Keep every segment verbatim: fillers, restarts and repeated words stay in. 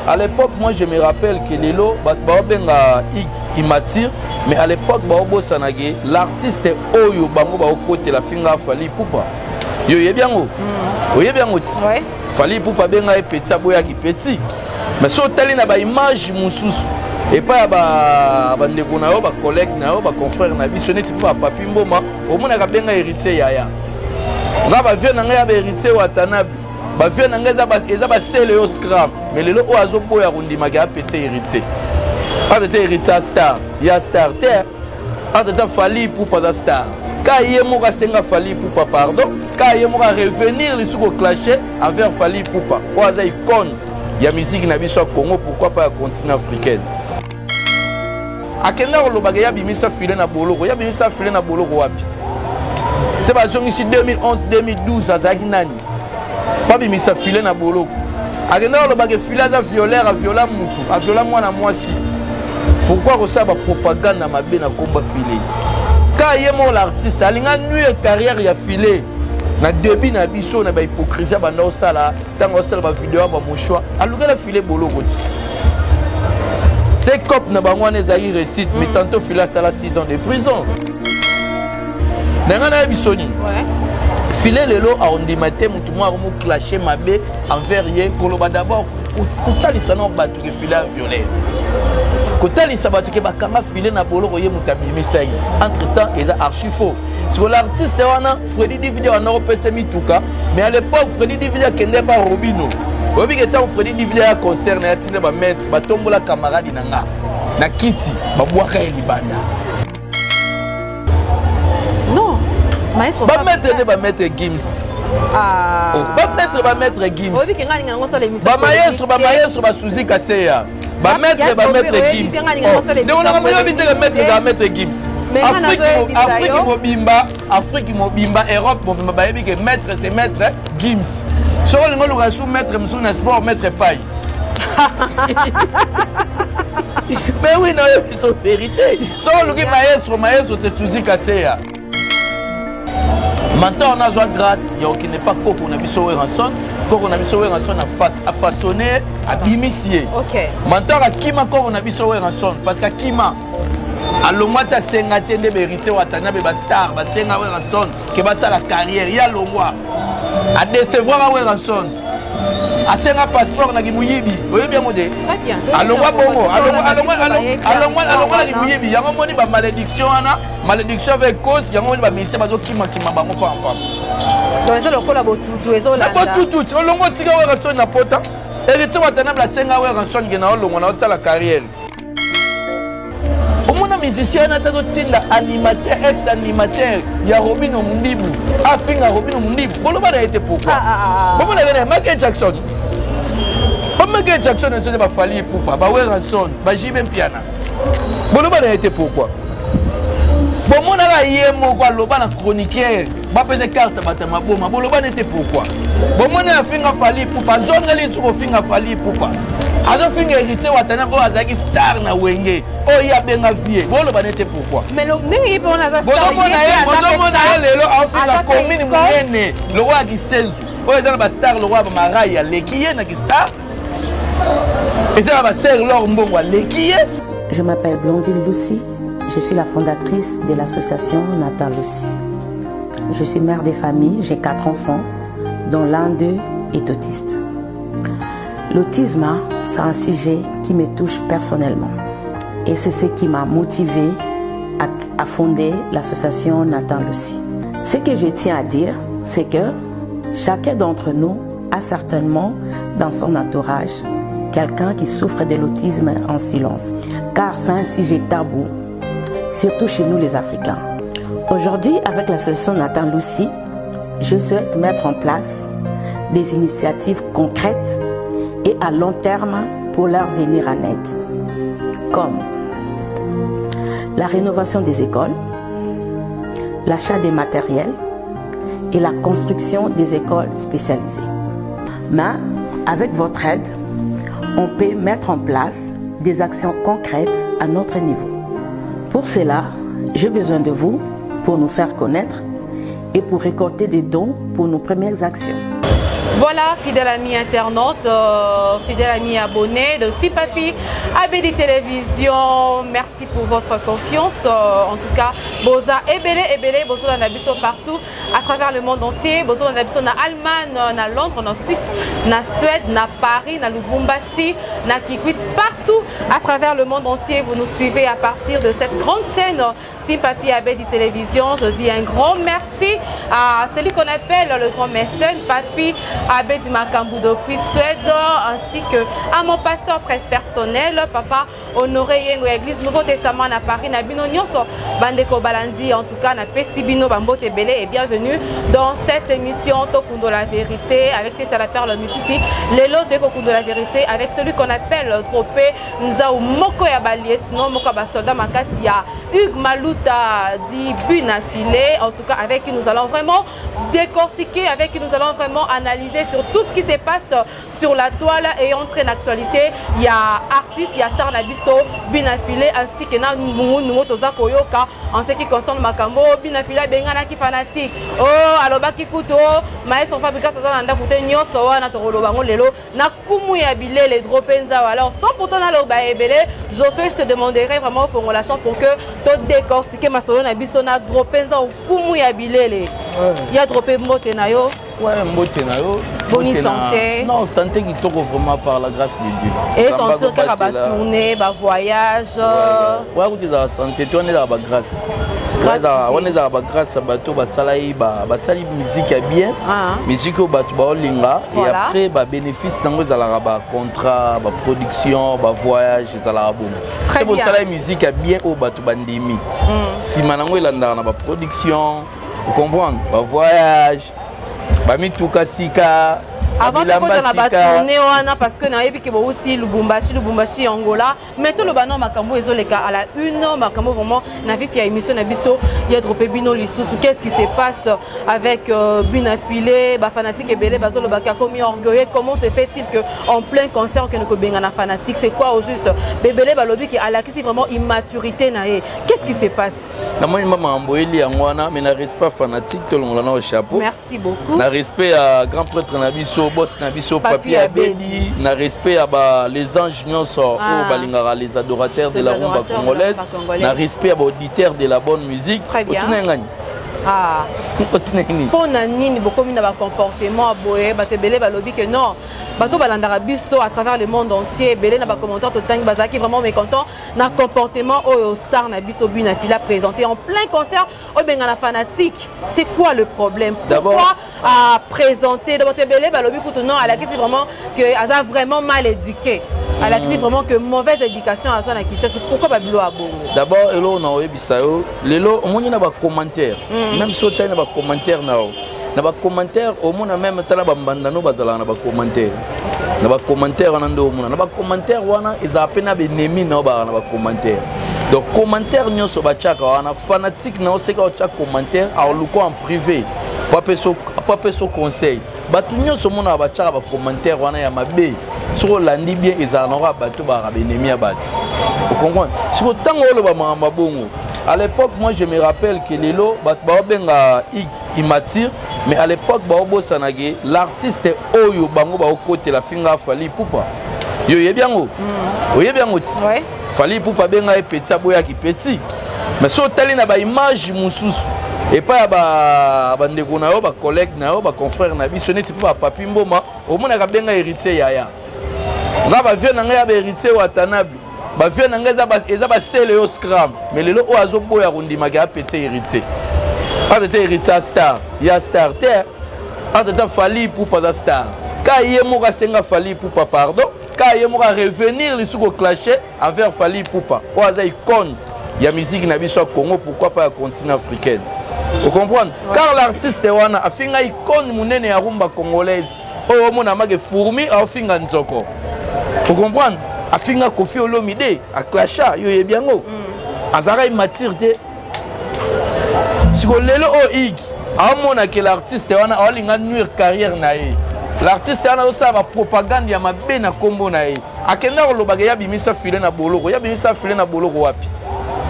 À l'époque, moi je me rappelle que les lots, il m'attire, mais à l'époque, l'artiste Oyo Bango Baokote la finga Fali Poupa. Yo yé bien o. Yo yé bien o. Ouais. Fali Poupa benga e petit aboya ki petit. Mais so tali na ba image mususu. Et pas ba ba ndeko na yo ba collègue na yo ba confrère na biso neti pa papi mboma, o mona ka benga héritier yaya. Nga ba vieux na nga ba héritier Watanabe. Ba vieux na nga eza ba sele yo scram. Mais lelo o azo boya kundima ka petit héritier. Pas de héritier star, ya star terre. Pas de Fali Poupa da star. Quand il moka senga Fali Poupa pardon, quand il moka revenir les sous clasher envers Fali Poupa. O aza icône ya musique na biso Congo, pourquoi pas continent africain. Akenda ko lobaka ya bimisa filé na boloko, ya bimisa filé na boloko wapi. C'est pas ici deux mille onze deux mille douze azaki nani. Pas bimisa filé na boloko. Akenda ko lobaka filé za violeur a viola mutu, a viola mwana mwasi. Pourquoi ko sa ba propagande na mabe na komba filé. Quand il est l'artiste, il a une carrière il a filé. Na début na biso na ba hypocrisie ba na osala, tango osala ba vidéo ba mon choix. Alors il a filé boloko. C'est comme na bango na zaï récite, mais tantôt filé sala six ans de prison. Nanga na bisoni. Ouais. Filé lelo a ondimate mutu mo mo clasher mabe envers ye koloba d'abord kotali sana batu ke filé violé. Kotali sabatu ke bakanga filé na boloko ye mutabimi sai. Entre temps il a archi faux. Sur l'artiste wana Freddy Dividia wana opesa mituka, mais à l'époque Freddy Dividia kende ba Robino. Obi ke tant Freddy Dividia concerne ya tinde ba maître ba tombola camarade nanga. Na kiti ba bwaka elibanda. Non. Maestro ba maître de ba maître Gims. Ah. Oh, ba maître ba maître Gims. Obi ke ngani ngana ngosala émission. Ba maestro ba maestro ba Suzy Kaseya. Ba maître ba maître Gims. De on a moyo bité le maître ba maître Gims. Afrique, Afrique mobimba, Afrique mobimba, Europe mobimba, baby que maître c'est maître Gims. Sur le ngolo rasou maître msou na sport maître paille. Mais oui non c'est une vérité. Sur le qui maestro maestro c'est Suzy Kaseya. Maintenant on a joie de grâce, il y a qui n'est pas coco on a biso ranson, coco on a biso ranson a façonné, a bimisier. OK. Maintenant à Kima coco on a biso ranson parce qu'à Kima alongwata senga tende berité watana be ba star ba senga we ranson ke ba sa la carrière ya longwa a décevoir we ranson a senga passeport na kimuyibi oye bien modé très bien alongwa bongo alongwa alongwa alongwa alongwa na kimuyibi yango moni ba malédiction wana malédiction avec cause yango moni ba mise ba zo kima kima bango pa pa donc ça lokola botutu ezola na botutu olongwa tika we ranson na pota hérité watana ba senga we ranson ke na olongwa na sa la carrière. Mon musicien a été animateur, ex-animateur, il y a Robino Mundibu, Afin à Robino Mundibu. Bon, le a été pourquoi? Bon, il y a Michael Jackson. Bon, Michael Jackson ne s'est pas fallu pour pas. Bah, ouais, Ranson, bah, j'y vais piano. Bon, le a été pourquoi? Bon, mon a yé mon quoi, le ban chroniqueur, bah, peut-être carte, bah, ma bombe, bon, le ban était pourquoi? Bon, mon a fait un fallu pour pas, zone les sur fin à fallu pour pas. Azo fin hérité watana ko azaki star na wenge. Oh ya benga vie. Bon le ban était pourquoi? Mais le ngi pe on a ça. Bon mon na bon mon na lelo a fait la commune muyene. Le roi qui senzu. Oh ezana ba star le roi ba maraya lekiye na ki star. Et ça va ser leur mbongo lekiye. Je m'appelle Blondine Lucie. Je suis la fondatrice de l'association Nathan Lucie. Je suis mère de famille, j'ai quatre enfants, dont l'un d'eux est autiste. L'autisme, c'est un sujet qui me touche personnellement. Et c'est ce qui m'a motivée à, à fonder l'association Nathan Lucie. Ce que je tiens à dire, c'est que chacun d'entre nous a certainement dans son entourage quelqu'un qui souffre de l'autisme en silence. Car c'est un sujet tabou, surtout chez nous les Africains. Aujourd'hui, avec l'association Nathan Lucie, je souhaite mettre en place des initiatives concrètes et à long terme pour leur venir en aide, comme la rénovation des écoles, l'achat des matériels et la construction des écoles spécialisées. Mais avec votre aide, on peut mettre en place des actions concrètes à notre niveau. Pour cela, j'ai besoin de vous pour nous faire connaître et pour récolter des dons pour nos premières actions. Voilà, fidèles amis internautes, euh, fidèles amis abonnés de Team Papi, A B D Télévision, merci pour votre confiance. Euh, en tout cas, Boza Ebele, Ebele, Boza Nabiso partout, à travers le monde entier. Boza Nabiso na Allemagne, na Londres, na Suisse, na Suède, na Paris, na Lubumbashi, na Kikwit, partout à travers le monde entier. Vous nous suivez à partir de cette grande chaîne Team Papi A B D Télévision. Je dis un grand merci à celui qu'on appelle le grand mécène Papi A B D Makambu depuis Suède, ainsi que à mon pasteur personnel, Papa Honoré Yengo, Église Nouveau Testament à Paris, na bino nyonso bandeko balandi, en tout cas na Pesibino Bambote Belé, et bienvenue dans cette émission Tokundo la vérité avec Tessa la Perle Mutusi, les lots de Tokundo la vérité avec celui qu'on appelle Tropé Nzao Moko ya Baliet, non Moko Basoda Makasi ya Hugues Maluta dit Bunafilé, en tout cas avec qui nous allons vraiment décortiquer, avec qui nous allons vraiment analyser sur tout ce qui se passe sur la toile et entrer en actualité. Il y a artistes, il y a Star Nabiso, Bunafilé, ainsi que na Mungu Toza Koyoka en ce qui concerne Makambo, Bunafilé, Bengana qui fanatique. Oh, aloba kikuto, maïs son fabricat ça nanda koute nyoso wana tokolo bango lelo na kumu ya bilé les dropenza. Alors sans pourtant na loba ebele, Josué, je te demanderai vraiment au la chance pour que tu décortiquer ma solo na biso na dropenza au kumu ya bilé. Il y a dropé mbote na yo. Ouais, mbote na yo. Bonne santé. Non, santé qui tourne vraiment par la grâce de Dieu. Et sentir que va tourner, va voyage. Ouais, ouais, la santé, tu es dans la grâce. On est dans la grâce, bateau, basalaï, basali musique bien, musique au bateau, baolinga, et après, bah bénéfice dans le contrat, bah production, bah voyage, ça la boum. C'est pour ça la musique bien au bateau bandimi. Si maintenant il a dans la production, vous comprenez, bah voyage, bah mituka sika. Avant de tourner parce que na yebi ke bouti Lubumbashi Lubumbashi Angola, mais tout le banon makambo ezoleka à la une makambo vraiment na vie qui a émission na biso il y a dropé bino lisusu. Qu'est-ce qui se passe avec euh, Bunafilé, ba fanatique ebele bazolo baka komi orgueilleux, comment se fait-il que en plein concert que nous benga na fanatique, c'est quoi au juste bebele balobi qui a la qui vraiment immaturité na e. Qu'est-ce qui se passe? Na moi maman amboeli angwana mais na respect fanatique tout le monde au chapeau. Merci beaucoup. Na respect à grand prêtre na biso boss na biso Papi A B D, na respect à ba les anges nyonso o balingara les adorateurs de la rumba congolaise, na respect à ba auditeurs de la bonne musique. Très bien. Ah, pour nani beaucoup de comportement boé batebele balobi que non bato balandara biso à travers le monde entier belé na ba commentaire to tang bazaki vraiment mécontent na comportement au Star na biso Bunafilé présenté en plein concert au bengana fanatique. C'est quoi le problème? Pourquoi à présenter d'abord belé balobi que non à la question vraiment que a vraiment mal éduqué. À la question vraiment que mauvaise éducation à son qui c'est pourquoi babilo a bongo. D'abord elo na oyebisayo lelo omoni na ba commentaire. Même si tu as des commentaires, na ba commentaire au monde même tala bambanda no bazala na ba commentaire. Na ba commentaire wana ndo mona. Na ba commentaire wana eza pena be nemi na ba na ba commentaire. Donc commentaire nyonso ba chaka wana fanatique na oseka o chaka commentaire a luko en privé. Pas peso pas peso conseil. Ba tu nyonso mona ba chaka ba commentaire wana ya mabe. Sur landi bien eza na ba bato ba be nemi ya bato. Vous comprenez? Sur tango lo ba mamba bongo. À l'époque, moi je me rappelle que les lots, ils m'attirent, mais à l'époque, l'artiste est Oyo Bango côté la finga Fali Poupa. Yo yé bien, yo yé bien, Fali Poupa benga et petit aboya qui petit. Mais si tu as une image moussous et pas ba bandeko na yo ba collègue na yo ba confrère na bi, ce n'est pas Papi Mboma, au moins na benga héritier yaya. On va vieux na nga ba héritier Watanabe. Ba vieux nanga eza ba sele yo scram mais lelo o azoboya kundimaka pété héritier a été héritier star ya star terre a été Fali Poupa za star ka yemo ka senga Fali Poupa pardon ka yemo ka revenir le suko clasher envers Fali Poupa o aza icône ya musique na biso Congo, pourquoi pas continent africain. Vous comprenez? Car l'artiste wana afinga icône munene ya rumba congolaise o mona mage fourmi a finga nzoko. Vous comprenez? Afinga Kofi Olomide a clasha yo ye biango azara immaturité siko lelo o ig amona que l'artiste wana olinga nuire carrière na ye l'artiste wana osaba propagande ya mabe na kombo na ye akenda ko lobaga ya bimisa filé na boloko ya bimisa filé na boloko wapi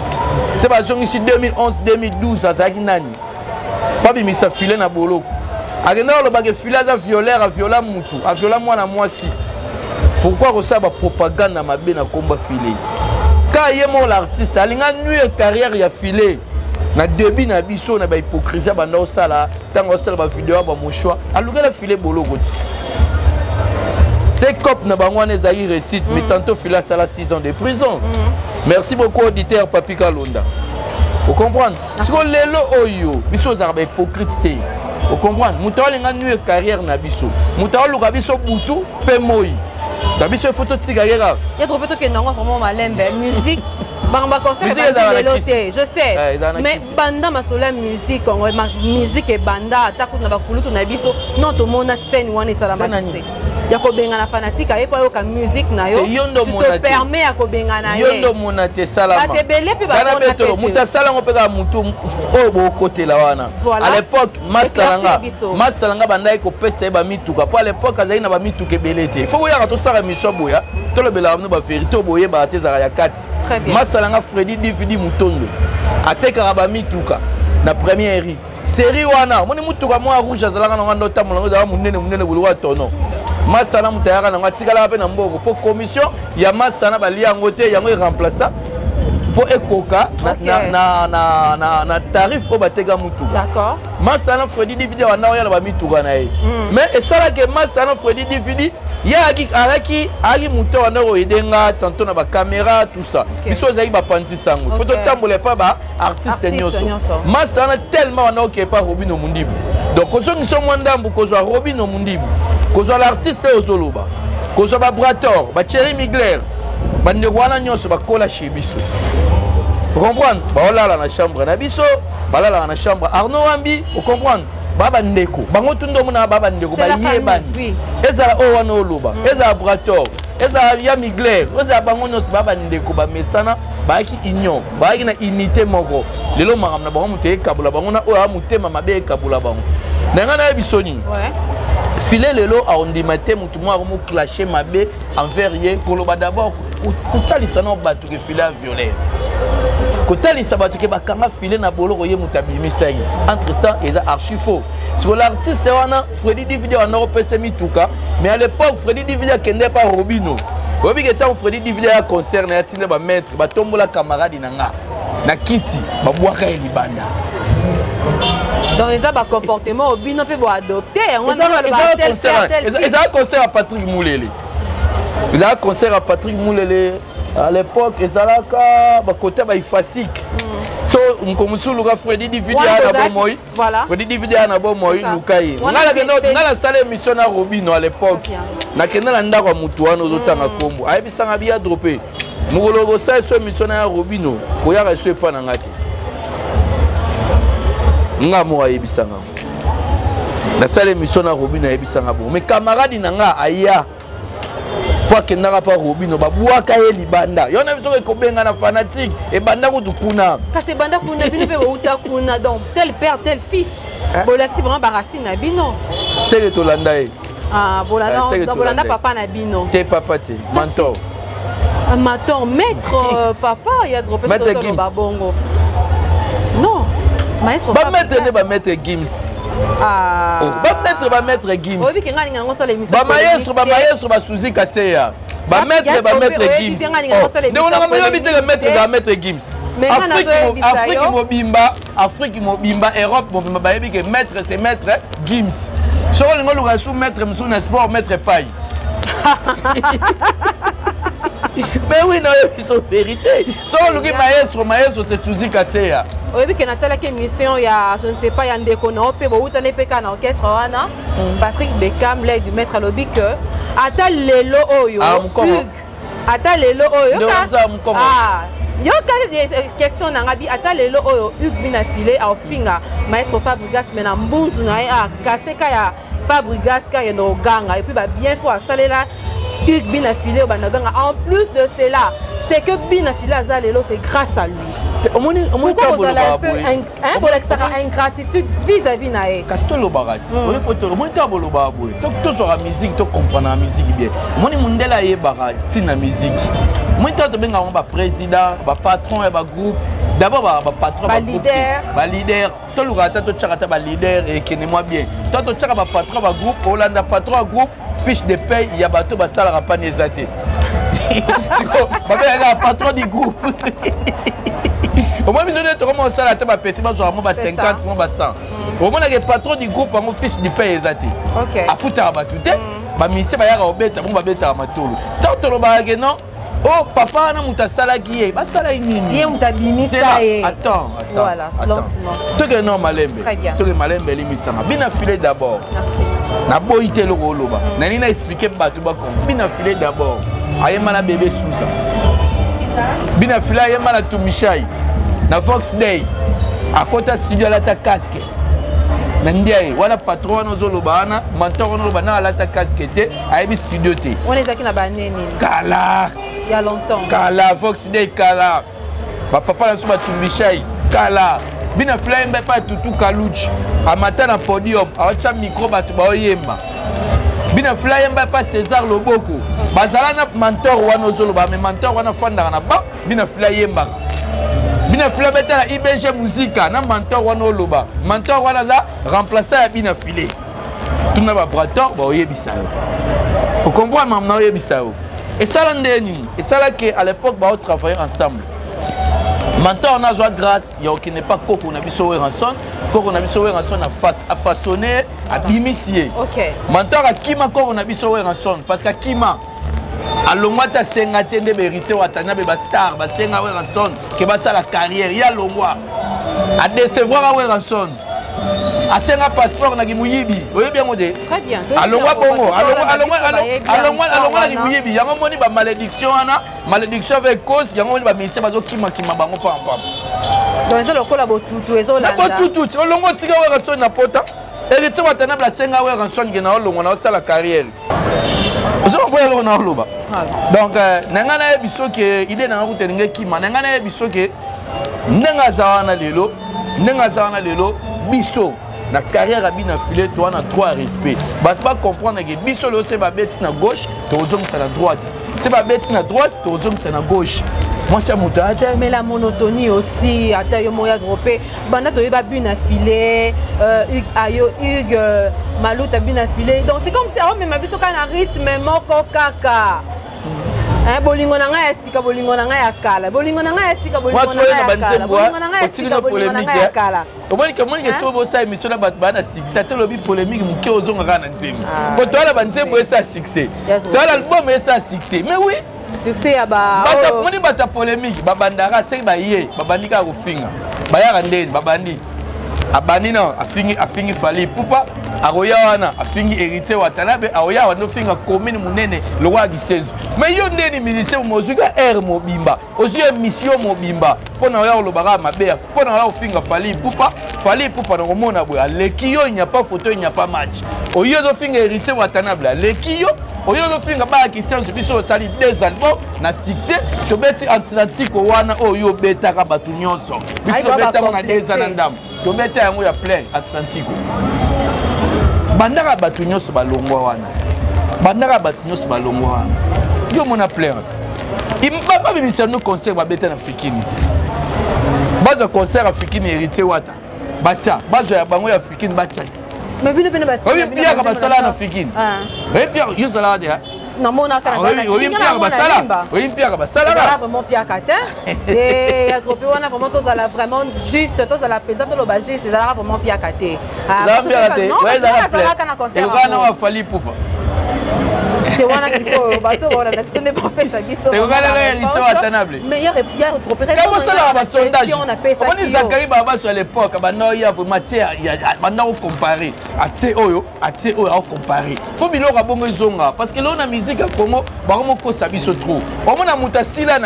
c'est pas ici deux mille onze deux mille douze azaki nani pas bimisa filé na boloko akenda le bagé filer aza violeur a viola mutu a viola mwana mwasi. Pourquoi ça ba propagande na mabe na komba filer? Ka yemo l'artiste alinga nuire carrière ya filer. Na début na biso na ba hypocrisie ba na osala tango osala ba vidéo ba mochoa aluka la filer boloko ti. C'est cop na bango na ezali récite mais tantôt filer sala six ans de prison. Mm. Merci beaucoup auditeur Papi Kalonda. Vous comprenez? Si on lelo oyo biso za ba hypocrite té. Vous comprenez? Muto alinga nuire carrière na biso. Muto aluka biso butu pe moi. La biso photo tika yera. Il y a trop de que non vraiment malembe musique. Bamba concert je sais mais banda masola musique ma musique et banda takuta na bakulutu na biso non to mona scène wana salama te. Ya ko benga na fanatique et pas yo ka musique na yo. Tu te permets à ko benga na ye. Yondo mona te salama. Ba te belé pe ba na te. Muta sala ngo peka mutu o bo côté la wana. À l'époque masalanga masalanga banda ko pesa ba mituka. Pour à l'époque azali na ba mituka belete. Faut ya to sara misho boya. To le bela no ba vérité boye ba te zara ya kati. Très bien. Masalanga Freddy Dividi Mutondo. Ateka ba mituka na première série. Série wana moni mutuka mo rouge azalanga na ndo tamola ngo za munene munene bulwa tono. Masana mutayaka na ngatikala pe na mboko po commission ya masana bali yango te yango remplaça po ekoka na na na na na tarif o bateka mutu. D'accord. Masana Freddy Dividi wana ya ba mituka na ye. Mais esala ke masana Freddy Dividi ya aki araki aki mutu wana o edenga tantôt na ba caméra tout ça. Biso zai ba panzi sango. Photo tambola pa ba artiste nyoso. Masana tellement wana o ke pa Robino Mundibu. Donc ozo nso mwandambu ko zo Robino Mundibu. Kozo l'artiste ozoloba kozo ba Brator ba Thierry Migler ba ndekwana nyonso ba kola chez biso comprendre ba olala na chambre na biso balala na chambre Arnaud Ambi o comprendre baba ndeko bango tundo muna baba ndeko ba yebani ezala o wana oloba ezala Brator ezala ya Migler ezala bango nyonso baba ndeko ba mesana ba ki union ba ki na unité moko lelo makam na bango muteye kabula bango na o amutema mabe kabula bango nanga na bisoni ouais. Filer le lot à on dit matin mutu mo mo clasher mabe envers ye koloba d'abord kotalisa na batu ke filer violer kotalisa batu ke bakanga filer na boloko ye mutabimisa ye entre temps eza archi faux sur l'artiste wana Freddy Dividi wana opese mituka mais à l'époque Freddy Dividi akende pas Robino obi ke tant Freddy Dividi a concert na tine ba maître ba tombola camarade na nga na kiti ba bwaka elibanda. Donc ils ont un comportement au bino peut adopter. On a un concert à Patrick Moulele. Ils ont un concert à Patrick Moulele. À l'époque, ils ont un côté ifasik. So mkomusulu ka Freddy Dividi ana bomoy. Voilà. Freddy Dividi ana bomoy lukai. Ngala kendo ngala sale mission na Robino à l'époque. Na kenda na ndako mutu wana ozotanga kombo. Ayebisanga bia dropper. Mukologo sa so mission na Robino. Koyaka so epa na ngati. Nga mo ayebisanga na sale mission na Robino ayebisanga bo mais camarade na nga aya kwa kendaka pa Robino babuaka ye libanda yona biso ko benga na fanatique e banda ko tukuna kasi banda kuna bino pe uta kuna donc tel père tel fils bolati vraiment barasine na bino c'est que to landa e ah bolanda donc bolanda papa na bino te papa te mentor un mentor maître papa il y a trop de babongo non maestro ba mettre ne ba mettre Gims ah ba mettre ba mettre Gims obi kenga ninga ngosa le mission ba maestro ba maestro ba Suzy Kaseya ba mettre ba mettre Gims de on a même habité le mettre ba mettre Gims Afrique Afrique mobimba Afrique mobimba Europe mobimba ba yebi ke mettre c'est mettre Gims so on ngolo ga sou mettre msou na sport mettre paille. Mais oui, non, ils sont vérité. So le maestro maestro c'est Suzy Kaseya. Oui, que Nathalie qui mission il y a je ne sais pas il y a un déconnant pe bo utane pe kana orchestre wana Patrick Beckham l'aide du maître lobby que ata lelo oyo ata lelo oyo ah yo ka question na ngabi ata lelo oyo Hugues bina filé au finga maestro Fabregas mena mbunzu na a caché ka ya Fabregas ka ya no ganga et puis ba bien faut salela Hugues Binafilé Banaganga. En plus de cela, c'est que Binafilé Azalelo, c'est grâce à lui. Pourquoi vous avez un peu une ingratitude vis-à-vis Naé? Castolo Barat. Oui, pour te remonter à Bolobaboué. Tu as la musique, tu comprends la musique bien. Moi, je suis Barat, c'est la musique. Moi, je suis un président, un patron, un groupe. D'abord, un patron, un leader. Un leader. Tu as un leader et qui n'est moi bien. Tu as un patron, un groupe. Hollande, patron, un groupe. Fiche de paye, il y a bateau, il y a un panier zaté. Il y a un patron du groupe. Au moins, je comment ça la table petit, moi, j'ai cinquante, moi, cent. Au moins, le patron du groupe, on fiche du paye zaté. Ok. À foutre à battre, bah, mais c'est pas y a un bête, on va bête à ma tour. Tant que le non. Oh, papa, on a sala qui est. Bah, sala est mini. Bien, on t'a bimi ça et. Attends, attends. Voilà, lentement. Tu es non malembe. Très bien. Tu es malembe, l'émission. Bien affilé d'abord. Merci. Na boité le rôle là. Nani na expliqué ba tout ba comme. Bien affilé d'abord. Ayema na bébé Sousa. Bien affilé ayema na Tumichai. Na Fox Day. À côté studio la ta casque. Nandiaye, wala patron no zolo bana, mentor no bana la ta casque té, ayebi studio té. On est aquí na banene. Kala. Il y a longtemps. Kala Fox Day Kala. Ba papa na suba Tumichai. Kala. Bina fly mbe pa tutu kaluchi. Amata na podium, awacha micro batu ba oyemba. Bina fly mbe pa César Loboko. Bazala na mentor wana ozolo ba, mais mentor wana fanda na ba, bina fly yemba. Bina fly beta na I B G Musica na mentor wana oloba. Mentor wana za remplaçant ya bina file. Tuna ba brator ba oyebisa yo. Vous comprenez maintenant oyebisa yo. Et ça là ndeni, et ça là que à l'époque ba on travailler ensemble. Mentor on a joué grâce, il y a qui n'est pas coco on a vu sauver rançon, coco on a vu sauver rançon a façonné, a bimisier. OK. Mentor a kima coco on a vu sauver rançon parce que kima a longwata senga tende vérité watana be ba star ba senga we rançon que ba ça la carrière, il y a longwa a décevoir we rançon. A senga passeport na kimuyibi, oye bien modé. Très bien. Alongwa bongo, alongwa alongwa alongwa alongwa na kimuyibi, yango moni ba malédiction ana, malédiction avec cause, yango moni ba mise bazo kima kima bango pam pam. Donc ça lokola botutu ezolanda. Na botutu, olongo tika we rançon na pota. Et tu vas t'en la senga we rançon ngena olongo na ça la carrière. Ozo boya lo na oloba. Donc nanga na biso ke idée na route ndenge kima, nanga na biso ke ndenga zawana lelo, ndenga zawana lelo biso. La carrière a bien affilé, tu as trois respects. Tu vas comprendre que biso le c'est pas bête na gauche, tu aux hommes c'est la droite. C'est pas bête na droite, tu aux hommes c'est la gauche. Moi c'est mon tête. Mais la monotonie aussi, à taille moya droppé. Banda tu vas bien affilé, Hugues Ayo, Hugues Malou t'as bien affilé. Donc c'est comme si oh mais ma biso kana rythme moko kaka. Hein, bolingo na nga esika bolingo na nga ya kala bolingo na nga esika bolingo na nga ya kala bolingo na nga esika bolingo na nga ya kala omoni ke moni ke so bo sa émission na bat bana succès te lobi polémique muke ozonga kana nzembo ko to ala banzembo esa succès to ala album esa succès mais oui succès ya ba bata moni bata polémique babandaka se ba ye babandika ko finga bayaka ndeni babandi abani non afingi afingi fali pupa aroya wana afingi hérité watanabe aroya wana finga commune munene le roi gisenzo mais yo ndeni musicien mozuka air mobimba ozu émission mobimba pona oya olobaka mabeya pona oya ofinga fali pupa fali pupa na komona boya lekio il n'y a pas photo il n'y a pas match oyo zo finga hérité watanabe lekio oyo zo finga ba gisenzo biso sali deux albums na succès to beti Atlantique wana oyo betaka batu nyonso biso betaka na deux ans ndam to beta yango ya plein Atlantique bandaka batu nyonso balongwa wana bandaka batu nyonso balongwa wana yo mona plein imba ba bimisa no concert ba beta na fikini bazo concert africain hérité wata bacha bazo ya bango ya africain bacha mais bino bino basi oui bien ka basala na fikini ah oui bien yo sala de na mona kana oui oui bien ka basala oui bien ka basala là vraiment bien kata et ya trop wana vraiment tous à la vraiment juste tous à la présente le bagiste ça là vraiment bien kata ah bien kata ouais ça là kana concert et kana wa fali pupa c'est wana kiko bato wana na ce n'est pas fait ça biso et kana la hérité watanable mais il y a il y a trop près comment ça là ba sondage on est Zakari baba sur l'époque ba no ya vraiment tiens ba na comparer a tie oyo a tie oyo a comparer faut biloko bongo zonga parce que là on a musique à Congo ba mo ko sabiso trop on mona muta sila na ye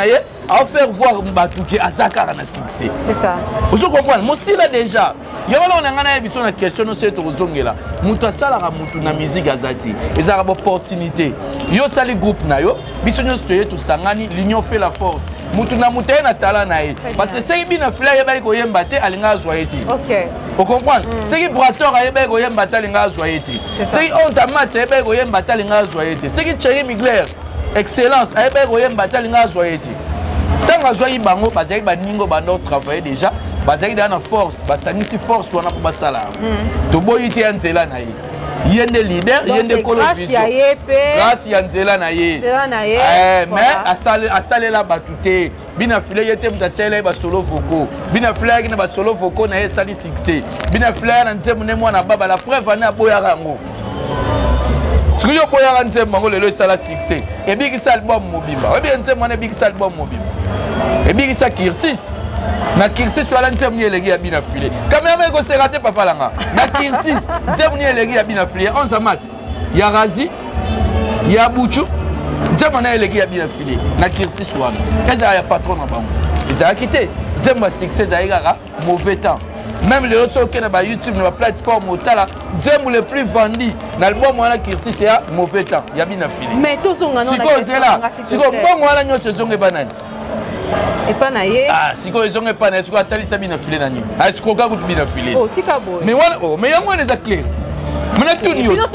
à faire voir Mbatuke à Zakara na succès. C'est ça. Vous comprenez? Moi aussi là déjà. Il y a une question de cette zongela. Muta salara mutu na musique azati. Ils ont une opportunité. Yo sali groupe na yo. Bisonyo stoye tout sangani. L'union fait la force. Mutu na muta na tala na ye. Parce que c'est bien fleur yeba ko yemba te alinga zoyeti. OK. Vous comprenez? C'est qui brator yeba ko yemba te alinga zoyeti. C'est onze match yeba ko yemba te alinga zoyeti. C'est qui Thierry Mugler excellence yeba ko yemba te alinga zoyeti. Tant que je bango bazali baningo bando travailler déjà bazali dans la force basanisi force wana pour basala to boyi te nzela na ye yende leader yende colovision grâce ya nzela na ye eh mais asale asale la batute bina file yete mtasele ba solo voko bina file na ba solo voko na ye sali succès bina file na nzemu ne mwana baba la preuve na boya rango ce que yo boya ranze mango lelo sala succès et big album mobimba obi nzemu na big album mobimba et bien ça Kirsis na Kirsis sur l'antenne ni elegi ya bina filé quand même ko se raté papa langa na Kirsis nzemu ni elegi ya bina filé onze match ya Razi ya Buchu nzemu na elegi ya bina filé na Kirsis wana eza ya patron na bango ils a quitté nzemu succès za igara mauvais temps même les autres qui na ba YouTube na ba plateforme otala nzemu le plus vendu na album wana Kirsis ya mauvais temps ya bina filé mais tous on a siko zela siko bongo wana nyoso zonge banani et pas naïe ah si quoi ils ont pas naïe quoi ça ça bien filé nani ah ce qu'on a beaucoup bien filé oh tika boy mais voilà oh mais il y a moins des clairs mais na tout ni mais non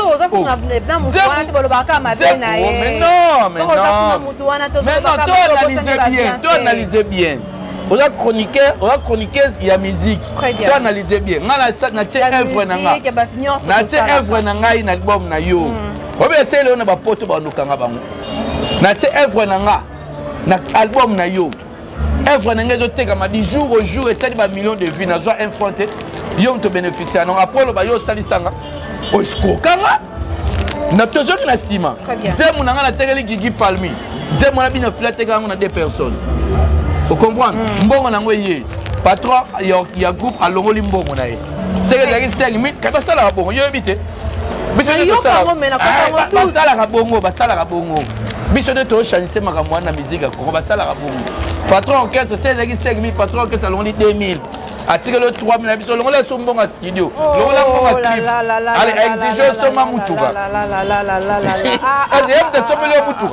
mais non mais non toi analysez bien toi analysez bien on a chroniqueur on a chroniqueuse il y a musique toi analysez bien na na tiens œuvre nanga na tiens œuvre nanga ina album na yo obe c'est le on a ba poto ba ndukanga bango na tiens œuvre nanga na album na yo œuvre na ngezo teka ma di jour au jour et ça ba millions de vues na zo infronté yo to bénéficier non après lo ba yo sali sanga o skokanga na tozo na sima demo na ngana tekeli Gigi Palmi demo na bina flat teka na deux personnes vous comprenez mbongo na ngoye patron il y a groupe à longoli mbongo na ye c'est que la cinq mille ka ba sala bongo yo bité biso ni to sala ba sala ka bongo ba sala ka bongo biso de to changer makambo na musique ko ba sala ka bongo patron orchestre c'est cinq mille patron orchestre longoli deux mille atike le trois mille biso longoli so mbongo studio longoli mbongo clip allez exiger so ma mutuka la la la la la la ah yem de so mele mutuka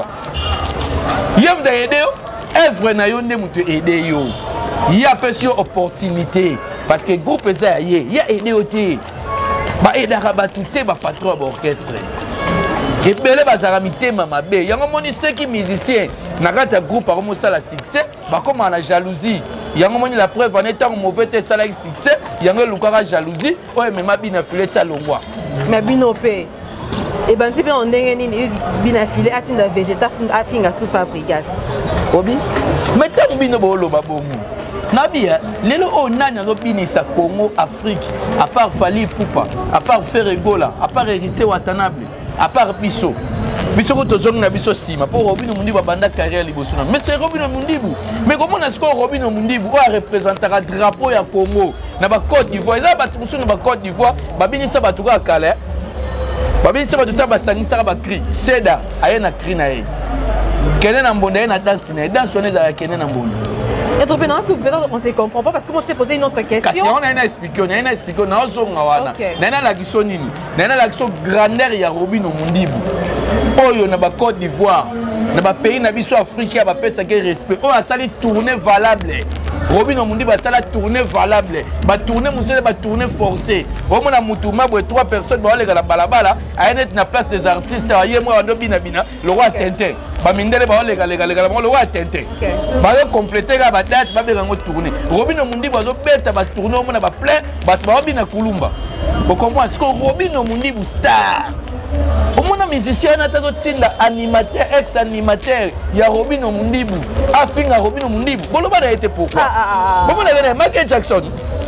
yem de aider œuvre na yo nde mutu aider yo il y a pas sur opportunité parce que groupe ça y il y a aider oté ba aider ba touté ba patron orchestre et belé bazara mitema mabe yango moni ceux qui musiciens na kata groupe comme ça la succès ba comme la jalousie yango moni la preuve en étant mauvais te ça la succès yango lukara jalousie o même bina filé tcha longwa mais binopé et ben ti pe on ndenge nini bina filé atinda végéta afinga sous fabrigas obi mais tant bino bolo babongo nabia lelo o nanya zo binisa Congo Afrique à part Fally Ipupa à part Ferregola à part Hérité Watanabe à part biso biso ko tozong na biso sima pour Robino Mundibu banda carrière liboso na mais c'est Robino Mundibu mais comment est-ce que Robino Mundibu a représentera drapeau ya Congo na ba Côte d'Ivoire za ba tumusu na ba Côte d'Ivoire ba binisa ba tuka kala ba binisa ba tuta ba sangisa ba cri seda ayena cri na ye kene na mbonda na danse na danse on est à kene na mbonda. Entrepreneur, peut-être on ne se comprend pas parce que moi je t'ai posé une autre question. On a expliqué, on a expliqué, on a expliqué, on a la question nini, on a la question grandeur ya Robino Mundibu. Oyo na ba Côte d'Ivoire, na ba pays na biso Afrique ba pesa ke respect. O a sali tournée valable. Robino Mundibu a sali tournée valable. Ba tournée monsieur ba tournée forcée. O mona mutuma bo trois personnes ba lega la balabala, a net na place des artistes a yemo ando bina bina, le roi Tintin. Ba mindele ba lega lega lega le roi Tintin. Ba compléter ba date ba bega ngo tourner. Robino Mundibu azo beta ba tourner o mona ba plein, ba ba bina kulumba. Vous comprenez ce que Robino Mundibu star. Au moins musicien na tazo tinda animateur ex animateur ya Robino Mundibu afinga Robino Mundibu bolo ba été pourquoi bon na gana Michael Jackson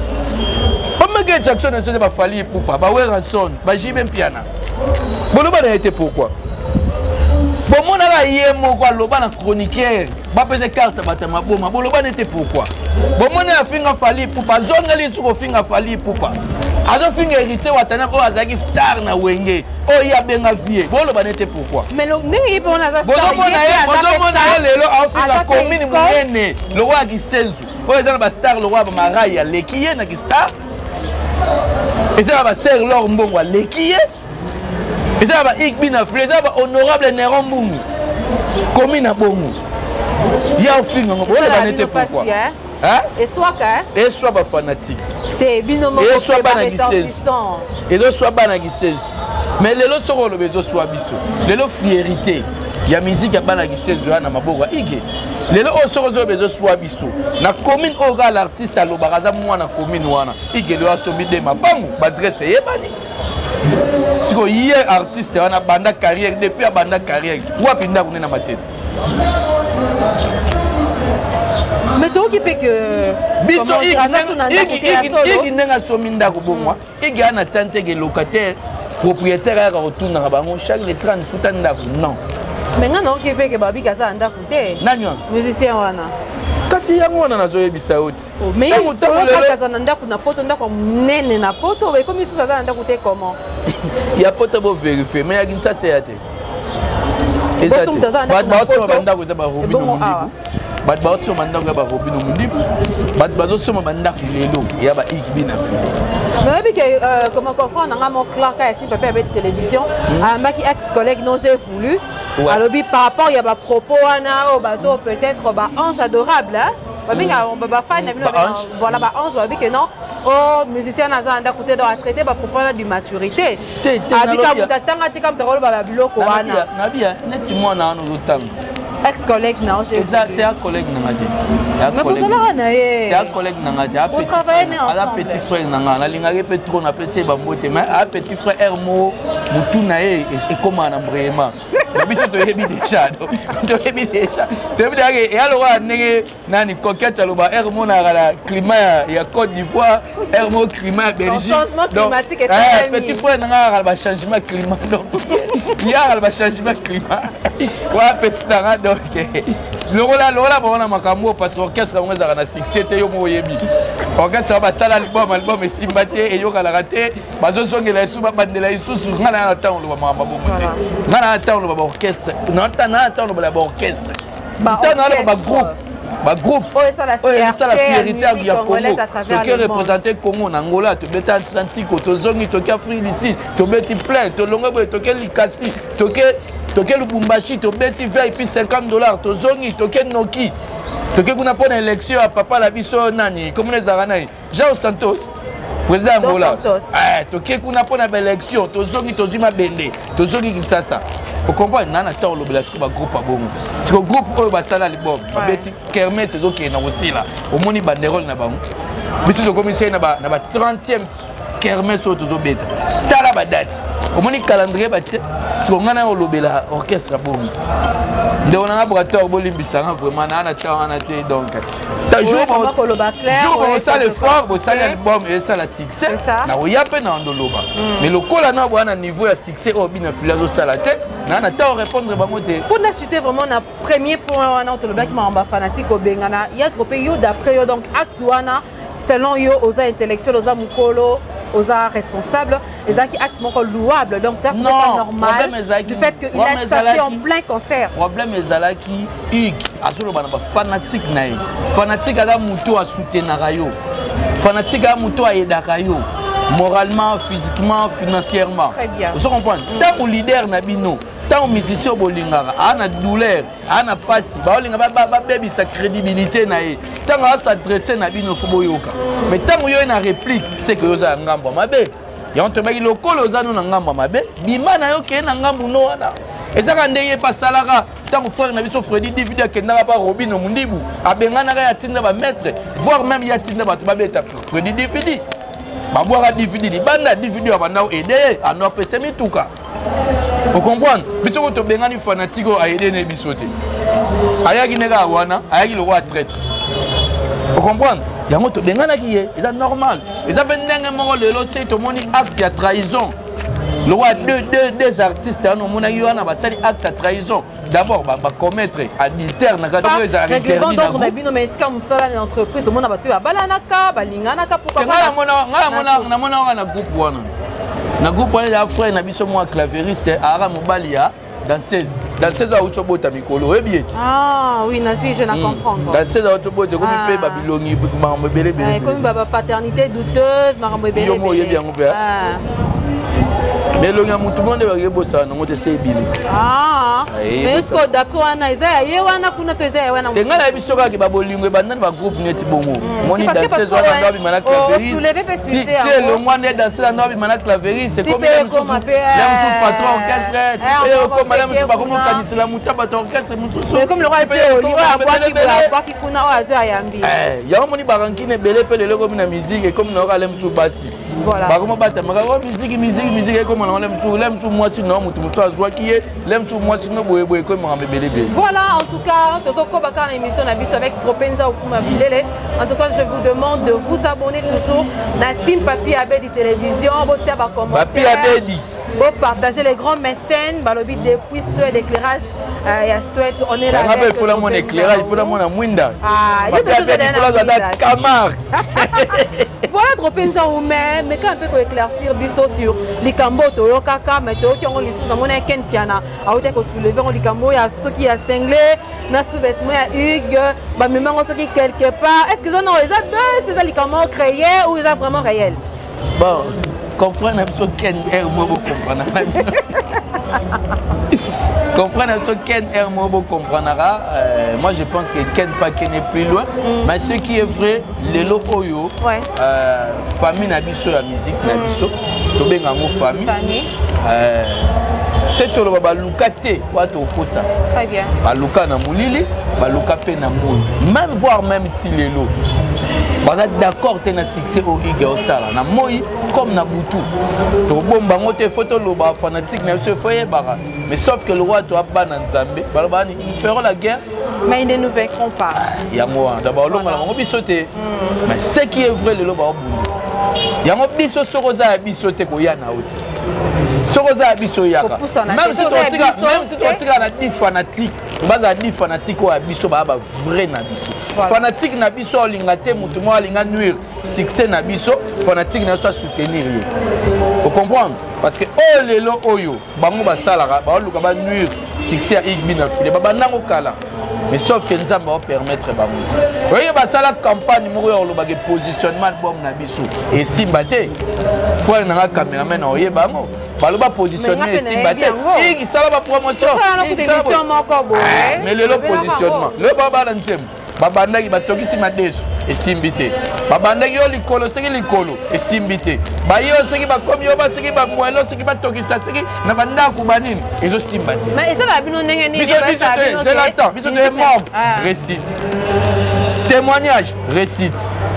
ba Michael Jackson na se ba Fally Ipupa ba Weranson ba Jimmy Piana bolo ba été pourquoi bon mon ala yemo kwa loba na chroniqueur ba pese carte batama boma bolo ba était pourquoi bon mon afinga Fally Ipupa zongali su ko finga Fally Ipupa azo finga Hérité Watanabe ko azaki star na wenge o ya benga vie bolo banete pourquoi mais le ngi pe on a ça bozo mona ye bozo mona ye lelo a la commune moyenne le roi Gisenzu oyo eza na ba star le roi ba Marai aleki ye na Gistar eza na ba sœur Laure Mbongo aleki ye eza na ba Igbi na Fleur eza na ba honorable Néron Mbungu commune na Bongo ya ofinga ngo bona banete pourquoi hein et soit ka et soit ba fanatique te binomo et soit ba na Gisenzu et donc soit ba na Gisenzu mais lelo soko lo bezo soit biso lelo fierté ya musique ya bana Gisenzu na maboko ige lelo osoko zo bezo soit biso na commune oga l'artiste alobaraza mwana commune wana ige lo asobi de mapangu ba adresse yebani siko yé artiste wana banda carrière depuis a banda carrière wapi nda kunena matete mais donc il peut que biso igi nenga somi ndako bomwa igi ana tante ke locataire propriétaire ya retourna ka bango chaque les trente futa ndako non mais nga non il peut que babi kaza ndako te nanyo musicien wana kasi yango wana nazoyebisa oti mais kaza na ndako na poto ndako nene na poto mais comme ça za ndako te comment ya poto bo vérifier mais ya kinsa se ya te eza te ba ba so ndako te ba robino bat ba so mandanga ba robino mundibu bat ba so mandako lelo ya ba ikbi na fili mais que comment comprendre nga mon Clark a type papa avec télévision un maki ex collègue non j'ai voulu alors par rapport il y a ba propos ana au bateau peut-être ba ange adorable hein ba ba fan voilà ba ange ba que non oh musicien naza nda côté doit traiter ba propos du maturité abika mutatanga tika mtoro ba biloko wana nabia neti mwana anu lutanga ex-collègue non j'ai exact un collègue nangati mais vous allez na ye un collègue nangati a petit frère a petit frère nanga na linga ke trop na pese ba mbote mais a petit frère Hermo mutu na ye et comment na vraiment biso to yebi déjà to yebi déjà to yebi déjà et alors ndenge nani coquette aloba Hermo na la climat ya Côte d'Ivoire Hermo climat Belgique changement climatique et ça petit frère nanga ba changement climat donc il y a ba changement climat wa petit nanga donc lokola lokola bona makambo parce que orchestre ngo ezaka na succès te yo moyebi orchestre ba sala album album esimba te eyokala raté bazozongela isu babandela isusu ngana na temps lo ba mama bobo te ngana na temps lo ba orchestre na temps na temps lo ba orchestre ba ba groupe ba groupe oh ça la fierté ya Congo qui représenter Congo na Angola to beta Atlantique to zongi to Afrique du Sud to beti plein to longo boy to likasi to ke to ke Lubumbashi to beti V I P cinquante dollars to zongi to ke Noki to ke kuna pona élection à papa la biso nani comme les arana Jean Santos président Angola eh to ke kuna pona élection to zongi to zima bende to zongi Kinshasa. Vous comprenez, nana temps le blasco ba groupe à bon. C'est que groupe oyo ba sala libom. Ba beti kermesse c'est OK na aussi là. Au moni banderole na bango. Biso zo commissaire na ba na ba trentième kermesse au todo beta. Tala ba date. Au moni calendrier ba tse. C'est qu'on ngana olobela orchestre bon. Nde on a brateur bolimbisanga vraiment na temps na té donc. Ta jour ba koloba clair. Jour ba ça le fort, ba ça l'album et ça la succès. Na oya pe na ndoloba. Mais le kola na bwana niveau ya succès au bina filazo salate. Na ta répondre bango te. Pour n'acheter vraiment na premier point na to le black mamba fanatique au bengana, il y a trop yo d'après yo donc actuana selon yo aux intellectuels aux mukolo aux responsables les actes actes moko louable donc c'est pas normal du fait que il a chassé en plein concert. Problème ezalaki Hugues azolo bana ba fanatique nae. Fanatique ala muto a soutenir yo. Fanatique a muto a yedaka yo. Moralement, physiquement, financièrement. Très bien. Vous comprenez? Tant que leader nabino, tant que musicien bolingara, ana douleur, ana passi, ba olinga ba ba baby sa crédibilité nae. Tant que s'adresser nabino foboyoka. Mais tant que yo na réplique, c'est que yo za ngamba mabe. Ya on te maki lokolo za no ngamba mabe. Bima na yo ke na ngambu no wana. Ezaka ndeye pa salaka tant que frère na biso Freddy David akenda pa Robino Mundibu, abengana ka ya tinda ba maître, voire même ya tinda ba ba beta Freddy David. Baboira D V D, les bandes D V D à Banao aider à nous passer mes tout cas. Vous comprenez? Parce que tu benga ni fanatique à aider les bisotés. Aya qui n'est pas wana, aya qui le roi traître. Vous comprenez? Il y a un autre benga qui est, c'est normal. Et ça fait n'importe mort le lot c'est tout mon acte de trahison. Le roi deux deux deux artistes à nous mon aïe wana va salir acte de trahison. D'abord va va commettre adultère na ka deux interdit. Donc on a vu nos mais est-ce que on sala une entreprise tout le monde a battu à balanaka, balinganaka pourquoi pas? Ngala mona ngala mona na mona wana groupe wana. Na groupe wana ya frère na biso moi clavieriste ara mobali ya dans seize dans seize a utobota mikolo ebieti ah oui na suis je na comprendre dans seize a utobota comme pe babilongi makambo belé belé comme baba paternité douteuse makambo belé yo mo yebi yango pe mais le gars tout le monde va bossa non te c'est bilé ah mais est-ce que d'après wana isa ye wana kuna to isa wana te ngala biso ka ki babolingwe bandana ba groupe neti bongo moni dans seize ans dans bi manak claverie si tu le mois né dans seize ans dans bi manak claverie c'est comme même tout patron orchestre et comme madame tu pas comme kanisi la mutaba ton orchestre mutu mais comme le roi c'est au liwa bois qui bois qui kuna o azo ayambi eh ya moni barankine belé pe le comme na musique et comme na ora lem tu basi voilà ba comme bata maka musique musique musique comme on l'aime tout l'aime tout moi sinon mutu mutu azwa qui est l'aime tout moi sinon boye boye comme on belé belé voilà en tout cas on se koba quand l'émission na biso avec Tropenza Okuma Bilele en tout cas je vous demande de vous abonner toujours na team Papi Abedi télévision botia ba commentaire Papi Abedi pour partager les grands mécènes balobi depuis Suède éclairage il y a Suède on est là il faut la mon éclairage il faut la mon mwinda ah il faut la date Camar voilà Tropenza Okuma mais quand un peu éclaircir biso sur likambo to kaka mais to qui on lisusu na mona ken piana a ote ko soulever on likambo ya soki ya cinglé na sous-vêtement ya Hugues ba même on soki quelque part est-ce que ça non les a deux c'est likambo créé ou ils a vraiment réel bon comprendre absolument ken er mo comprendre comprendre absolument ken er mo comprendra moi je pense que ken pas ken est plus loin mm. mais ce qui est vrai lelo oyo ouais. euh, famille na biso la musique na biso to benga mo famille famille euh c'est tout le baba lukate wato kosa très bien baluka na mulili baluka pe na moyi même voir même ti lelo baza d'accord te na succès au Hugues osala na moyi comme na butu to bomba ngote photo lo ba fanatique na se foyer bara mais sauf que le roi to apa na nzambe baloba ni ils feront la guerre mais ils ne nous vaincront pas yango d'abord lo mala ngo biso te mais ce qui est vrai le lo ba bu yango biso sokoza ya biso te ko ya na ote sokoza ya biso yaka même si to tika même si to tika na dix fanatique baza dix fanatique o ya biso ba ba vrai na biso fanatique na biso olinga te mutu mo alinga nuire succès na biso fanatique na so soutenir ye vous comprenez parce que oh lelo oyo bango basalaka ba luka ba nuire succès ya Hugues na file ba banango kala mais sauf que nzamba va permettre ba mutu voyez ba sala campagne mo yo lo ba positionnement bom na biso et simbate faut na cameraman oye bango baloba positionnement et simbate Hugues sala ba promotion mais lelo positionnement le baba na nzembo babandaki batokisi madeso esimbi te babandaki yo likolo seki likolo esimbi te bayo seki bakomi yo baseki bamwelo seki batokisa seki na bandako banini ezosimba te mais ezala bino ndenge nini c'est l'attend biso de membre récite témoignage récite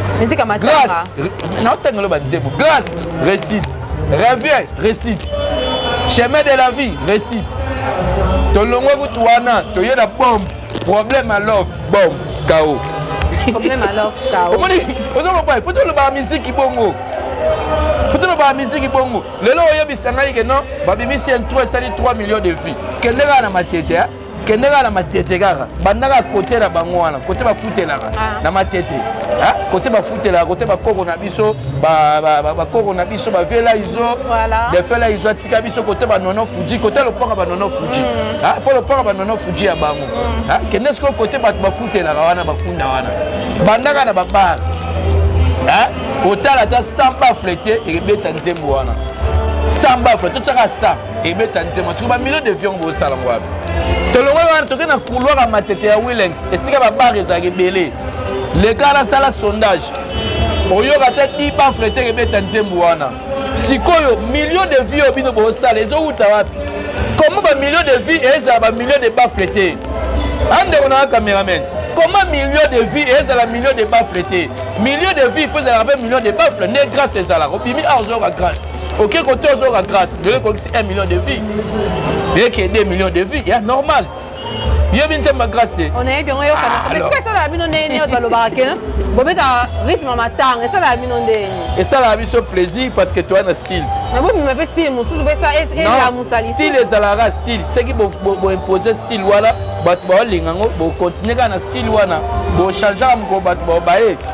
grâce non tengelo banzemo grâce récite revient récite chemin de la vie récite tolongwe kutu wana toyeda bombe problème à love bombe K O problème alors K O on dit on doit pas faut le ba musique bongo faut le ba musique bongo lelo oyo bisanga que non ba bimisi intro sali trois millions de filles kendera na matete kendera na matete kaka bandaka côté la bango wana côté ba futela na matete hein côté ba futela côté ba koko na biso ba ba koko na biso ba vela izo de fela izo tika biso côté ba nono fuji côté le panga ba nono fuji hein pour le panga ba nono fuji ya bango hein kenesko côté ba ba futela wana ba kunda wana bandaka na ba bar hein otala ta samba flété et beta nzembo wana samba flété tout ça ça et beta nzembo tu ba millions de vions bo sala ngwa tolongo wana toke na couloir ya matete ya Willens esika ba bar ezaki belé les gars là ça la sondage oyoka te dix ba flété et beta nzembo wana sikoyo millions de vies obino bo sala ezo uta wapi comment ba millions de vies et ça ba millions de ba flété ande on a caméraman comment millions de vies et ça la millions de ba flété millions de vies faut ça la millions de ba flété né grâce à ça là obimi arzo la grâce OK côté arzo la grâce de le c'est un million de vies mais qu'il y ait deux millions de vies il y a normal yo binse ma grâce de on est bien yo kana est-ce que ça la bino nene yo lo barakena bo beta rythme matang ça la bino ndeni et ça la biso plaisir parce que toi un style mais vous me faites style mususu besa est la musali style ezalara style c'est qui bo bo imposer style wala bat ba lingango bo continuer kana style wana bo changer am ko bat ba bae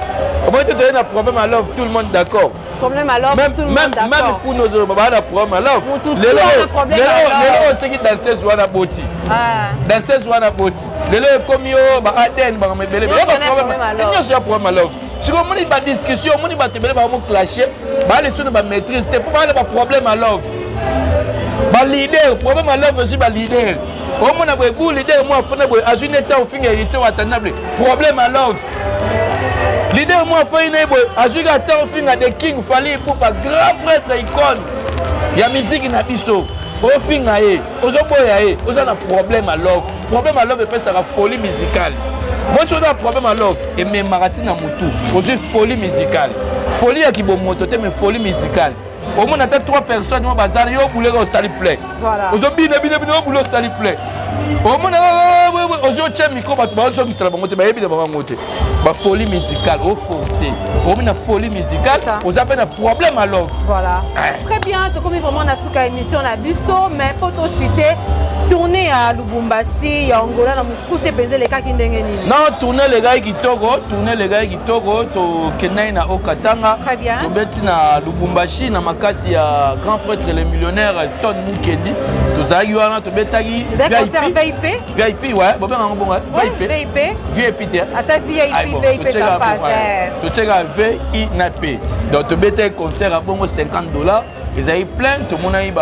Comment tu as un problème à love, tout le monde d'accord. Problème à love, tout le monde d'accord. Même pour nos autres, on a un problème à love. Tout le monde a un problème à love. Les gens qui dansent sur la beauté. Dansent sur la beauté. Les gens comme yo, bah Aden, bah me belé. Il y a un problème à love. Il y a un problème à love. Si on a une discussion, on a une discussion, on a clasher, bah les choses bah maîtrise. C'est pour moi le problème à love. Bah leader, problème à love aussi bah leader. Au moins on a beau leader, moi faut na beau azune état au fin hérité watanabe. Problème à love. Leader moi faut une beau azune état au fin à des king fallait pour pas grand prêtre icône. Ya musique na biso. Au fin na e, ozoboya e, ozana problème à love. Problème à love et ça la folie musicale. Moi je suis un problème à love et mes maratina mutu. Aujourd'hui folie musicale. Folie à qui bon mototé mais folie musicale. Au moins on a trois personnes moi bazar yo boulé au sali play. Voilà. Aujourd'hui bine bine bine au boulé au sali play. Au moins aujourd'hui tiens micro ba ba so misala ba moté ba yebi ba moté. Ba folie musicale au forcé. Au moins folie musicale, on appelle un problème à love. Voilà. Très bien, tu comme vraiment na suka émission na biso mais poto chuter tourner à Lubumbashi ya Angola na mukuse penze les cas qui ndenge nini. Non, tourner les gars qui Togo, tourner les gars qui Togo to Kenai na Okatanga. Très bien. To beti na Lubumbashi na makasi ya grand prêtre les millionnaires Stone Mukendi. To zagi wana to betagi V I P. V I P ouais, bon ben bon ouais. V I P. V I P. V I P. Ata V I P V I P ça passe. To checker V I P. Donc to beti concert à bon cinquante dollars. Ils avaient plein, tout le monde a eu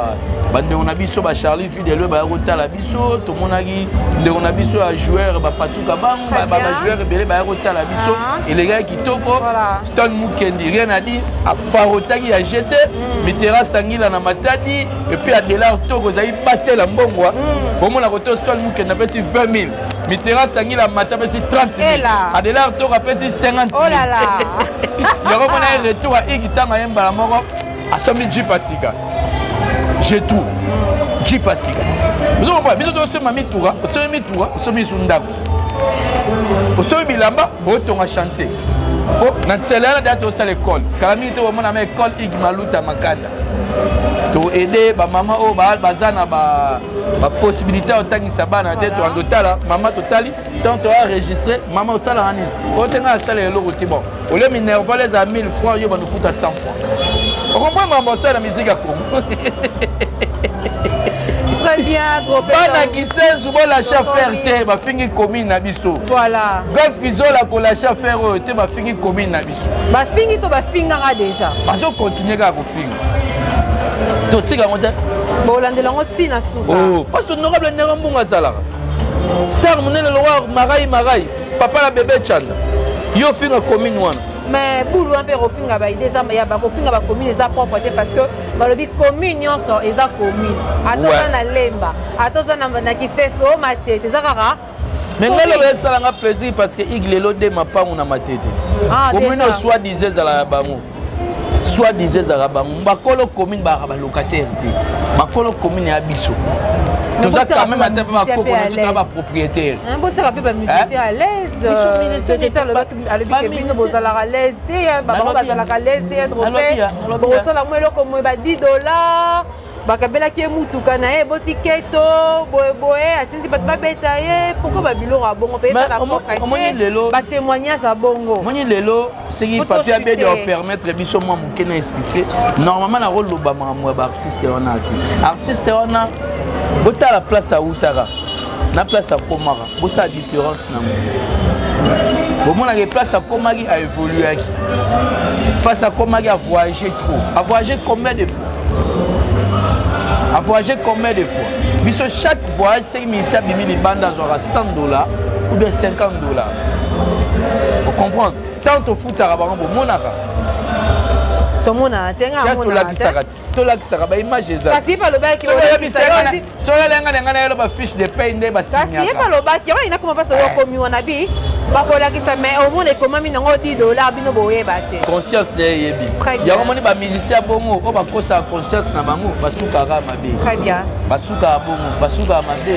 on a biso ba Charlie Fidèle ba rota la biso, tout le monde a eu on a biso à joueur ba Patou Kabang, ba ba joueur belé ba rota la biso et les gars qui toko Stone Mukendi rien à dire à Farota qui a jeté Mitera Sangila na Matadi et puis à Delar Togo ils avaient battu la mbongwa. Bon mon a roto Stone Mukendi a payé vingt mille. Mitera Sangila Matadi a payé trente mille. À Delar Togo a payé cinquante mille. Oh là là. Il y a un retour à Igitama Yemba Moro. Assomi Jipasika. J'ai tout. Jipasika. Vous avez compris, vous avez mis tout, vous avez mis tout, vous avez mis Sundako. Vous avez mis là-bas, vous avez mis chantier. Dans cette année, vous avez l'école. Quand vous avez mis l'école, vous avez mis Makanda. Pour aider ma maman au bal bazana ba ba possibilité au tangi sabana tête en total maman totali tant tu as enregistré maman au salaire en ligne au tenga salaire le route bon au lieu minerve les à mille francs yo va nous foutre à cent francs on comprend maman ça la musique à Congo. Très bien, trop bien. Bana qui sait souvent la chauffeur te ba fingi commune na biso. Voilà. Golf isola ko la chauffeur te ba fingi commune na biso. Ba fingi to ba finga déjà. Ba so continuer ka ko fingi. To tika ngote. Bo landela ngoti na suka. Oh, parce que honorable Nerambunga Zala. Star monene le roi Marai Marai, papa la bébé Chanda. Yo finga commune wana. Mais boulou un peu refinga ba idée ça ya ba refinga ba commune eza propre parce que ba lobi commune nyonso eza commune. Atoza na lemba, atoza na na kifeso matete eza kaka. Mais ngalo esa la nga plaisir parce que iglelo de mapangu na matete. Commune soit disait za la bango. Soit disait za la bango. Ba kolo commune ba ba locataire te. Ba kolo commune ya biso. Tout ça quand même à tête ma coco na propriétaire. Un bon ça pas musicien à l'aise. J'étais le à le bic biso bozala à l'aise te ba ba bazala à l'aise te être pe. Bon ça la moi loko moi ba dix dollars. Bakabela ki mutuka na e botiketo boye boye atindi bat ba beta ye pourquoi ba biloko a bongo pe ça la poka ba témoignage a bongo moni lelo c'est qui papier be de permettre biso moi mukena expliquer normalement la rôle loba moi ba artiste on a artiste on a bota la place à Outara na place à Komara bosa différence na mo bon mon la place à Komari a évolué aquí place à Komari a voyagé trop a voyagé combien de fois a voyagé combien de fois? Biso chaque voyage, c'est que ministère bimi les bandes à cent dollars ou bien cinquante dollars. Vous comprenez? Tant au foot à Rabarambo, monara. Tout le monde a un tout la qui s'arrête. Tout la qui s'arrête. Image ça. C'est pas le bac qui est. Sur la langue, la fiche de paye de bassin. C'est pas le bac qui est. Il y a comment pas se comme on a dit. Pas pour la qui ça mais au moins les commandes ils ont dix dollars bino boye batte. Conscience de yebi. Il y a comment ba milicia bongo, o ba kosa conscience na bango, basuka ga mabe. Très bien. Basuka bongo, basuka mabe.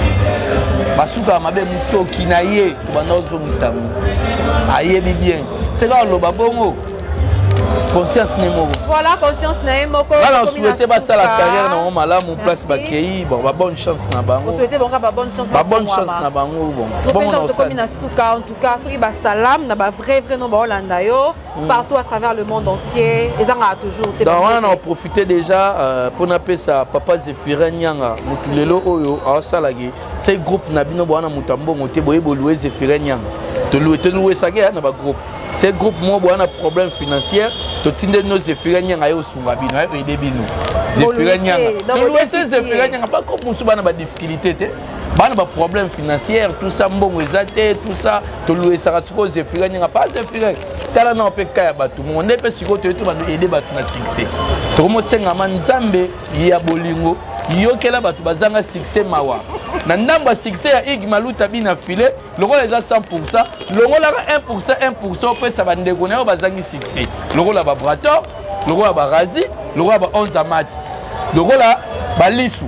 Basuka mabe mutoki na ye, bana ozo misamu. Ayebi bien. C'est là le babongo. conscience n'est moko. Voilà, conscience n'est moko. Là, on souhaitait passer la carrière dans mon malade, mon place bakei, bon, bah bonne chance na bango. On souhaitait bon, bah bonne chance. Bah bonne chance na bango, bon. Bon, on a comme Nasuka, en tout cas, ce qui va salam, na ba vrai vrai nom Hollanda yo, partout à travers le monde entier, et ça a toujours. Donc on a profité déjà pour appeler ça Papa Zéphirin Nyanga, Mutulelo Oyo, à Salagé. C'est le groupe Nabino Boana Mutambo, Moteboye Boloué Zéphirin Nyanga. Tu loues, tu loues ça, il groupe. C'est le groupe moi qui a un problème financier. Tu as nos Zéphirin Nyanga au Sungabi, et des binous. Zéphirin Nyanga. Tu loues ces Zéphirin Nyanga, pas comme nous avons des difficultés. Bah, on a des problèmes financiers, tout ça, bon, tout ça, tu loues ça, tu Zéphirin Nyanga, pas Zéphirin. Tu as un peu de cas, tout le monde est parce que tu as aidé à succès. Tu as un Nzambe, il y a Bolingo. Yokela batu bazanga succès mawa na ndamba succès ya Ig Maluta bina filé le rôle est à cent pour cent le rôle là un pour cent un pour cent après ça va ndegona bazangi succès le rôle là ba Brator le rôle là ba Razi le rôle là ba onze Amat le rôle là ba Lisu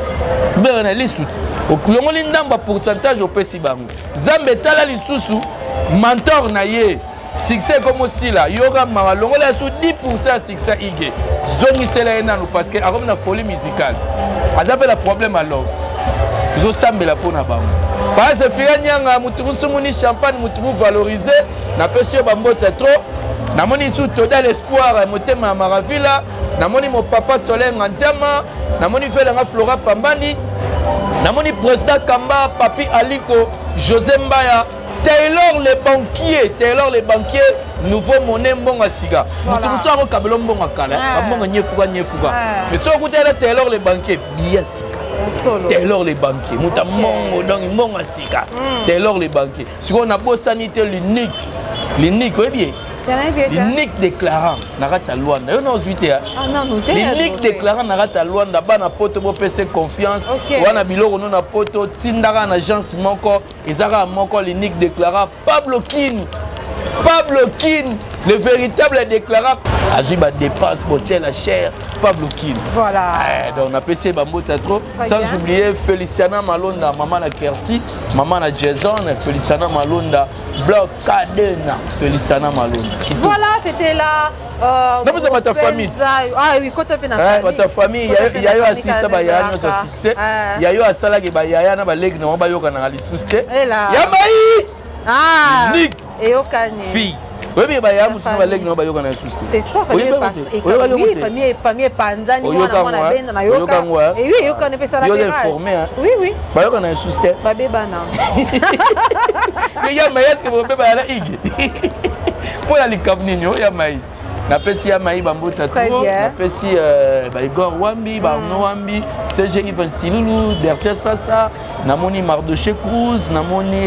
ben na Lisu le rôle ndamba pourcentage au pesi bango Zambe tala lisusu mentor na ye succès comme aussi là yoga mama le rôle là sous dix pour cent succès Ig Zongi c'est là parce que avant la folie musicale adapté le problème à l'offre toujours semble la peau na bam parce que Firanyanga mutumu sumuni champagne mutumu valorisé na pêche bambota trop na moni sous total espoir motema maravilla na moni mon papa Soleil Nganzama na moni Velanga Flora Pambani na moni président Kamba Papi Aliko José Mbaya Taylor les banquiers Taylor les banquiers nouveau monnaie mbonga siga mutu musaro kabelo mbonga kala mbonga nyefuga nyefuga mais so kutela Taylor les banquiers biya siga Taylor les banquiers muta mongo donc mbonga siga Taylor les banquiers si on a beau sanité l'unique l'unique oui bien l'unique déclarant narata Luanda yo no zuite ah non non l'unique déclarant narata Luanda bana poto bo pese confiance wana biloko no na poto tindaka na agence moko ezaka moko l'unique déclarant Pablo Kin Pablo Kin, le véritable déclarant. Azuba dépasse, beauté la chair, Pablo Kin. Voilà. Eh, donc on a passé Bambo Tatro. Sans bien. Oublier Feliciana Malonda, maman la Kersi, maman la Jason, Feliciana Malonda, Bloc Cadena, Feliciana Malonda. Voilà, c'était là. Euh, non, mais ta famille. Ah oui, quand tu as fait ta famille. Ta famille, il y a eu assis ça, il y a eu un succès. Il y a eu à Salag et il y a eu un baleg, non, il y a eu un succès. Et là. Yamaï! Ah! Nick! Et au Kanye. Fille. Oui, mais il y a un baleg, non, il y a un succès. C'est ça, famille passe. Oui, famille, famille Panzani, on a la benne, on a yoka. Et oui, yoka ne fait ça la benne. Oui, oui. Bah, yoka un succès. Bah, bébana. Mais il y a Maïs qui vous fait à la higue. Pour la Licabnino, il y a Maïs. Napesi ya Maï Bambo Tatro, napesi Igor Wambi, Barno Wambi, C G Ivan Silulu, Dertes Sasa, namoni Mardoché Cruz, namoni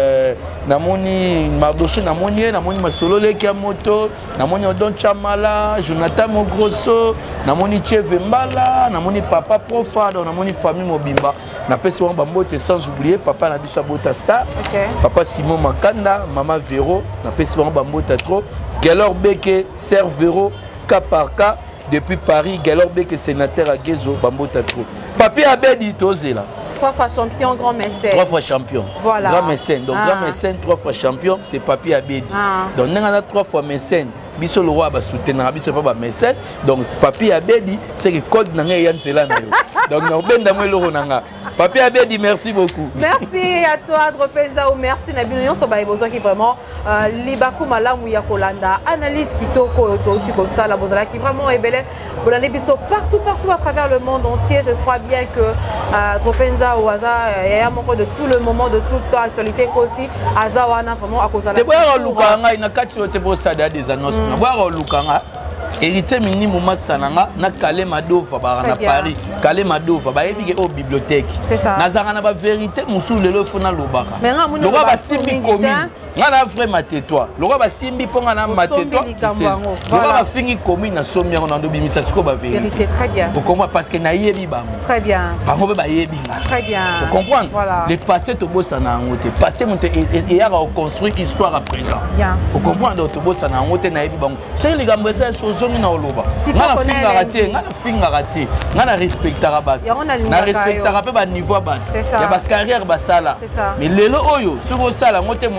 namoni Mardoché, namoni namoni Masolole Kiamoto, namoni Odon Chamala, Jonathan Mogrosso, namoni Cheve Mbala, namoni Papa Profado, namoni Famille Mobimba, napesi wan Bambo te sans oublier Papa Nabisa Botasta, Papa Simon Makanda, Maman Véro, napesi wan Bambo Tatro. Galor Beke, Servero, cas par cas, depuis Paris, Galor Beke, sénateur à Gezo, Bambo Tatro. Papi Abedi, Tozé là. Trois fois champion, grand mécène. Trois fois champion. Voilà. Grand mécène. Donc, ah. grand mécène, trois fois champion, c'est Papi Abedi. Ah. Donc, nous avons trois fois mécène. Biso le roi va soutenir, biso pas mécène. Donc, Papi Abedi, c'est le code n'a rien de cela. Donc, nous avons le roi. Papi Abedi, merci beaucoup. Merci à toi, Dropenzao. Merci, Nabil. Nous sommes besoin qui vraiment Libaku Malamu Yakolanda. Analyse qui toko aussi comme ça, la Bozala qui vraiment est belle. Pour l'année partout, partout à travers le monde entier. Je crois bien que Dropenzao au hasard, il y a un moment de tout le moment, de toute actualité côté. Azawana vraiment à cause de la. Tu vois, Lukanga, il y a quatre des annonces. Tu vois, Lukanga. Hérité mini mouma sananga na Kale Madova na Paris Kale Madova ba yebi au bibliothèque c'est ça nazanga na ba vérité musu lelo fona lobaka le roi ba simbi komi ngana vrai matetoi le roi ba simbi ponga na matetoi le roi ba fingi komi na somia na ndo bimisa siko ba vérité très bien vous comprenez parce que na yebi ba très bien bango ba yebi très bien vous comprenez le passé to bossa na ngote passé monte et ya va construire histoire à présent bien vous comprenez to bossa na ngote na yebi bango c'est les gambo ça chose na oloba ngana finga raté ngana finga raté ngana respectera ba na respectera pe ba niveau ba ya ba carrière ba sala mais lelo oyo soko sala ngote muninga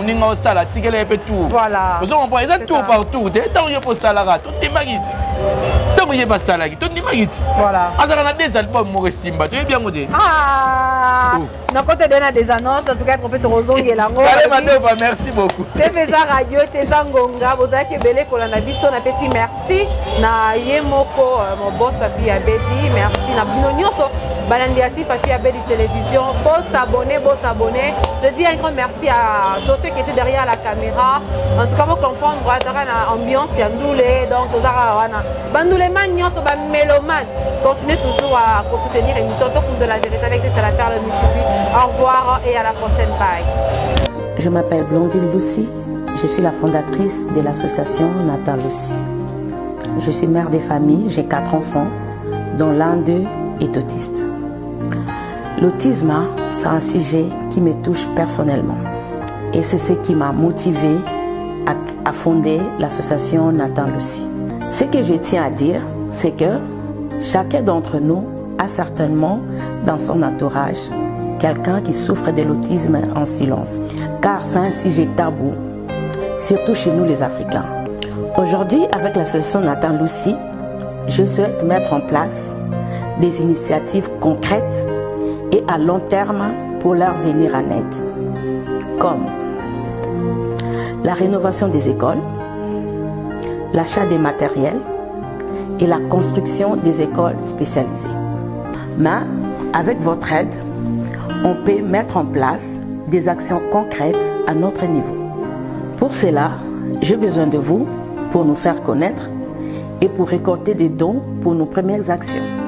sala tikela pe tout. Voilà. Vous comprenez, ça tout partout. Dès tant yo pour salara, tout est magit. Tant yo pas salagi, tout est magit. Voilà. Azara na des albums mo simba, tu es bien modé. Ah. Na côté de des annonces, en tout cas trop peu rozongi la ngo. Allez Madova, merci beaucoup. T V za radio teza ngonga, bozaki belé kolanda biso na pesi merci na yemoko mon boss papi abedi, merci na bino nyonso balandiati papi abedi télévision, bon s'abonner, bon s'abonner. Je dis un grand merci à tous ceux qui étaient derrière la caméra. En tout cas, vous comprendre la ambiance yandoulé, donc tous wana bandoulé man nyonso ba méloman. Continuez toujours à soutenir l'émission Top de la vérité avec des la perle multisuite. Au revoir et à la prochaine. Bye. Je m'appelle Blondine Lucie. Je suis la fondatrice de l'association Nathan Lucie. Je suis mère des familles, j'ai quatre enfants, dont l'un d'eux est autiste. L'autisme, c'est un sujet qui me touche personnellement. Et c'est ce qui m'a motivée à, à fonder l'association Nathan Lucie. Ce que je tiens à dire, c'est que chacun d'entre nous a certainement dans son entourage quelqu'un qui souffre de l'autisme en silence. Car c'est un sujet tabou, surtout chez nous les Africains. Aujourd'hui, avec l'association Nathan Lucie, je souhaite mettre en place des initiatives concrètes et à long terme pour leur venir en aide, comme la rénovation des écoles, l'achat des matériels et la construction des écoles spécialisées. Mais avec votre aide, on peut mettre en place des actions concrètes à notre niveau. Pour cela, j'ai besoin de vous pour nous faire connaître et pour récolter des dons pour nos premières actions.